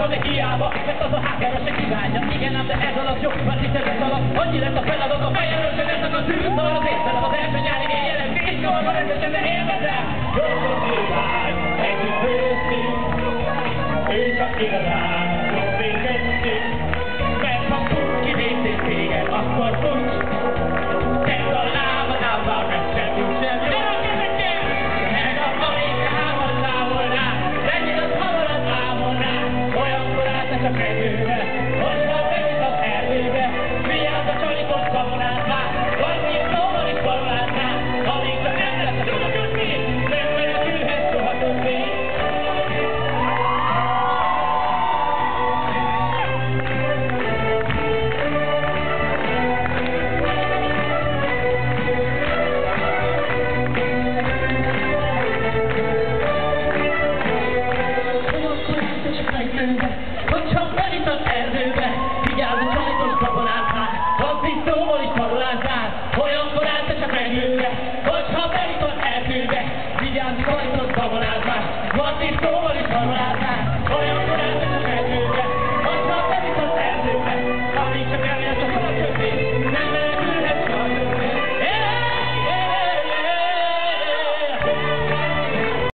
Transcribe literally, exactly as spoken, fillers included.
de hiába, mert az a hágára se kívánja. Igen, ám de ez alatt jó, mert itt ez alatt. Annyi lett a feladat a fejelről, hogy ez a tűz, szól az észre, az első nyári éjjelen, vízkorban rendesen, de élvezem. József irány, együtt főztünk, ő csak igazán, jobb végeztünk. Mert ha tudsz kinézték téged, akkor tudsz. Tedd a lábadán, bár megszedünk sem jó. Meg a palikával lábol rá, legyen az hamar az álmon rá. Olyankor állsz a kedvőbe, hogyha bevisz az erdőbe. Vigyázz a csalikot babonát már, annyi szóval is balonát már. Amíg csak nem lesz a soha kötni, nem menekülhet soha többé. Like